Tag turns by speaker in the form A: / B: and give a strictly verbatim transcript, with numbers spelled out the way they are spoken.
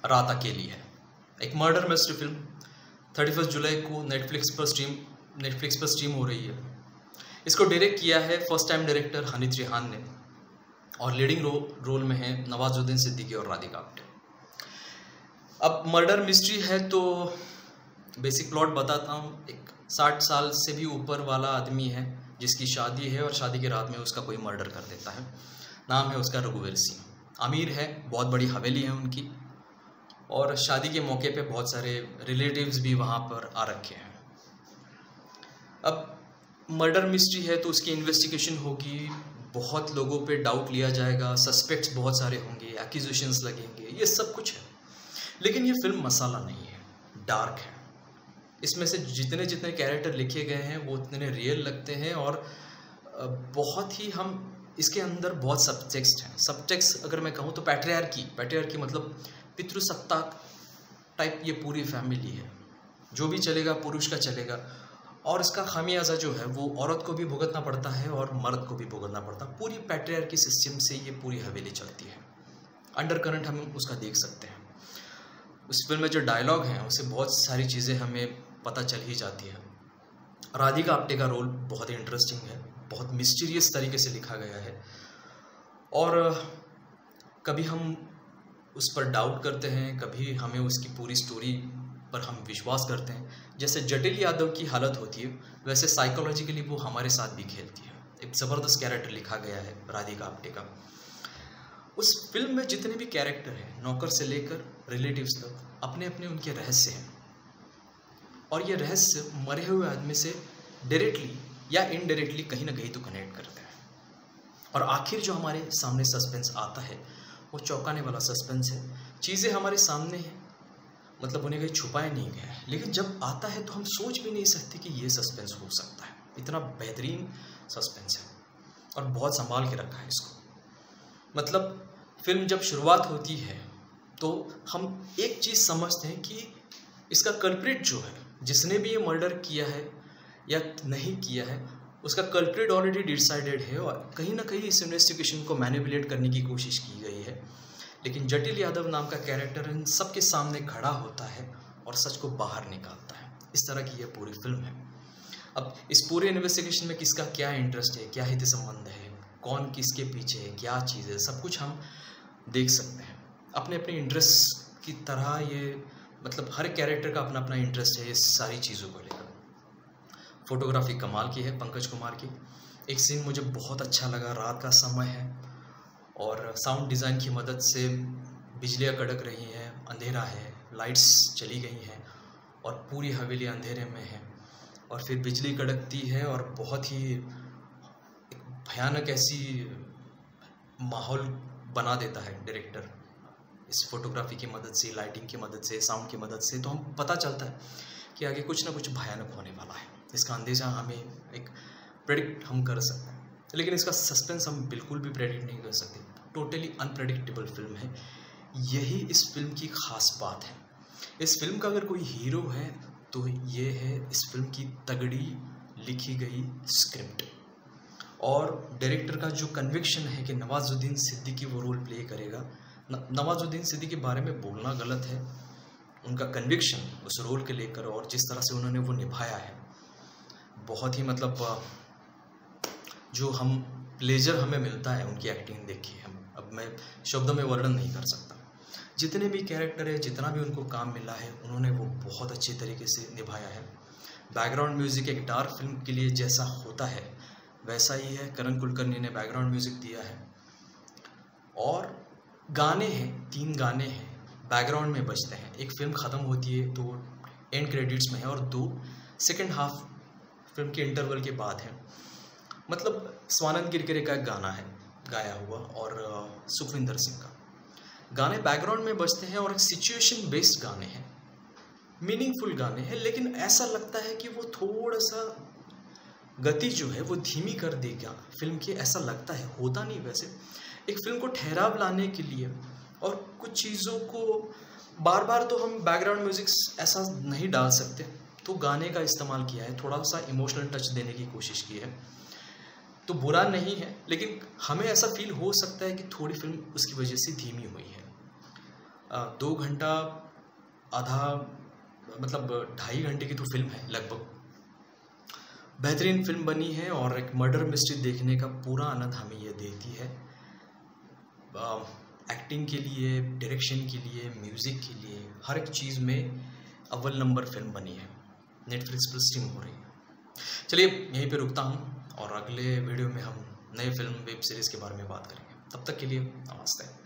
A: रात अकेली है, एक murder mystery film thirty first July को नेटफ्लिक्स पर स्ट्रीम नेटफ्लिक्स पर स्ट्रीम हो रही है। इसको डायरेक्ट किया है फर्स्ट टाइम डायरेक्टर हनीत रेहान ने और लीडिंग रो, रोल में है नवाजुद्दीन सिद्दीकी और राधिका आप्टे। अब मर्डर मिस्ट्री है तो बेसिक प्लॉट बताता हूँ। एक साठ साल से भी ऊपर वाला आदमी है जिसकी शादी है और शादी की रात में उसका कोई मर्डर कर देता है। नाम है उसका रघुवीर सिंह। अमीर है, बहुत बड़ी हवेली है उनकी और शादी के मौके पे बहुत सारे रिलेटिव्स भी वहाँ पर आ रखे हैं। अब मर्डर मिस्ट्री है तो उसकी इन्वेस्टिगेशन होगी, बहुत लोगों पे डाउट लिया जाएगा, सस्पेक्ट्स बहुत सारे होंगे, एक्यूजेशंस लगेंगे, ये सब कुछ है। लेकिन ये फिल्म मसाला नहीं है, डार्क है। इसमें से जितने जितने कैरेक्टर लिखे गए हैं वो उतने रियल लगते हैं और बहुत ही हम इसके अंदर बहुत सबटेक्स्ट हैं। सबटेक्स्ट अगर मैं कहूँ तो पैट्रियार्की पैट्रियार्की मतलब पितृसत्ताक टाइप ये पूरी फैमिली है। जो भी चलेगा पुरुष का चलेगा और इसका खामियाजा जो है वो औरत को भी भुगतना पड़ता है और मर्द को भी भुगतना पड़ता है। पूरी पैट्रियार्की सिस्टम से ये पूरी हवेली चलती है। अंडर करंट हम उसका देख सकते हैं। उस फिल्म में जो डायलॉग हैं उससे बहुत सारी चीज़ें हमें पता चल ही जाती है। राधिका आप्टे का रोल बहुत ही इंटरेस्टिंग है, बहुत मिस्टीरियस तरीके से लिखा गया है और कभी हम उस पर डाउट करते हैं, कभी हमें उसकी पूरी स्टोरी पर हम विश्वास करते हैं। जैसे जटिल यादव की हालत होती है वैसे साइकोलॉजिकली वो हमारे साथ भी खेलती है। एक ज़बरदस्त कैरेक्टर लिखा गया है राधिका आप्टे का। उस फिल्म में जितने भी कैरेक्टर हैं, नौकर से लेकर रिलेटिव्स तक, अपने अपने उनके रहस्य हैं और ये रहस्य मरे हुए आदमी से डायरेक्टली या इनडायरेक्टली कहीं ना कहीं तो कनेक्ट करते हैं। और आखिर जो हमारे सामने सस्पेंस आता है वो चौंकाने वाला सस्पेंस है। चीज़ें हमारे सामने हैं, मतलब उन्हें कहीं छुपाया नहीं गया है, लेकिन जब आता है तो हम सोच भी नहीं सकते कि ये सस्पेंस हो सकता है। इतना बेहतरीन सस्पेंस है और बहुत संभाल के रखा है इसको। मतलब फिल्म जब शुरुआत होती है तो हम एक चीज़ समझते हैं कि इसका कल्प्रिट जो है, जिसने भी ये मर्डर किया है या नहीं किया है, उसका कल्प्रिट ऑलरेडी डिसाइडेड है और कहीं ना कहीं इस इन्वेस्टिगेशन को मैनिपुलेट करने की कोशिश की गई है। लेकिन जटिल यादव नाम का कैरेक्टर इन सबके सामने खड़ा होता है और सच को बाहर निकालता है। इस तरह की यह पूरी फिल्म है। अब इस पूरे इन्वेस्टिगेशन में किसका क्या इंटरेस्ट है, क्या हित संबंध है, कौन किसके पीछे है, क्या चीज़ है, सब कुछ हम देख सकते हैं। अपने अपने इंटरेस्ट की तरह ये मतलब हर कैरेक्टर का अपना अपना इंटरेस्ट है इस सारी चीज़ों को लेकर। फोटोग्राफी कमाल की है पंकज कुमार की। एक सीन मुझे बहुत अच्छा लगा, रात का समय है और साउंड डिज़ाइन की मदद से बिजलियाँ कड़क रही हैं, अंधेरा है, लाइट्स चली गई हैं और पूरी हवेली अंधेरे में है और फिर बिजली कड़कती है और बहुत ही एक भयानक ऐसी माहौल बना देता है डायरेक्टर इस फोटोग्राफी की मदद से, लाइटिंग की मदद से, साउंड की मदद से। तो हम पता चलता है कि आगे कुछ ना कुछ भयानक होने वाला है। इसका अंदेशा हमें एक प्रेडिक्ट हम कर सकते हैं, लेकिन इसका सस्पेंस हम बिल्कुल भी प्रेडिक्ट नहीं कर सकते। टोटली अनप्रेडिक्टेबल फिल्म है। यही इस फिल्म की ख़ास बात है। इस फिल्म का अगर कोई हीरो है तो ये है इस फिल्म की तगड़ी लिखी गई स्क्रिप्ट और डायरेक्टर का जो कन्विक्शन है कि नवाजुद्दीन सिद्दीकी वो रोल प्ले करेगा। नवाजुद्दीन सिद्दीकी के बारे में बोलना गलत है। उनका कन्विक्शन उस रोल के लेकर और जिस तरह से उन्होंने वो निभाया है, बहुत ही मतलब जो हम प्लेजर हमें मिलता है उनकी एक्टिंग देखिए। हम अब मैं शब्दों में वर्णन नहीं कर सकता। जितने भी कैरेक्टर है, जितना भी उनको काम मिला है, उन्होंने वो बहुत अच्छी तरीके से निभाया है। बैकग्राउंड म्यूज़िक एक डार्क फिल्म के लिए जैसा होता है वैसा ही है। करण कुलकर्णी ने बैकग्राउंड म्यूज़िक दिया है और गाने हैं, तीन गाने हैं बैकग्राउंड में बजते हैं। एक फिल्म ख़त्म होती है तो एंड क्रेडिट्स में है और दो सेकेंड हाफ फिल्म के इंटरवल के बाद है। मतलब स्वानंद किरकिरे का एक गाना है गाया हुआ और सुखविंदर सिंह का। गाने बैकग्राउंड में बजते हैं और एक सिचुएशन बेस्ड गाने हैं, मीनिंगफुल गाने हैं, लेकिन ऐसा लगता है कि वो थोड़ा सा गति जो है वो धीमी कर देगा फिल्म की, ऐसा लगता है। होता नहीं वैसे। एक फिल्म को ठहराव लाने के लिए और कुछ चीज़ों को बार बार तो हम बैकग्राउंड म्यूज़िक ऐसा नहीं डाल सकते, तो गाने का इस्तेमाल किया है, थोड़ा सा इमोशनल टच देने की कोशिश की है। तो बुरा नहीं है, लेकिन हमें ऐसा फील हो सकता है कि थोड़ी फिल्म उसकी वजह से धीमी हुई है। दो घंटा आधा मतलब ढाई घंटे की तो फिल्म है लगभग। बेहतरीन फिल्म बनी है और एक मर्डर मिस्ट्री देखने का पूरा आनंद हमें ये देती है। एक्टिंग के लिए, डायरेक्शन के लिए, म्यूज़िक के लिए, हर एक चीज़ में अव्वल नंबर फिल्म बनी है। नेटफ्लिक्स पर स्ट्रीम हो रही है। चलिए यहीं पे रुकता हूँ और अगले वीडियो में हम नए फिल्म वेब सीरीज़ के बारे में बात करेंगे। तब तक के लिए नमस्ते।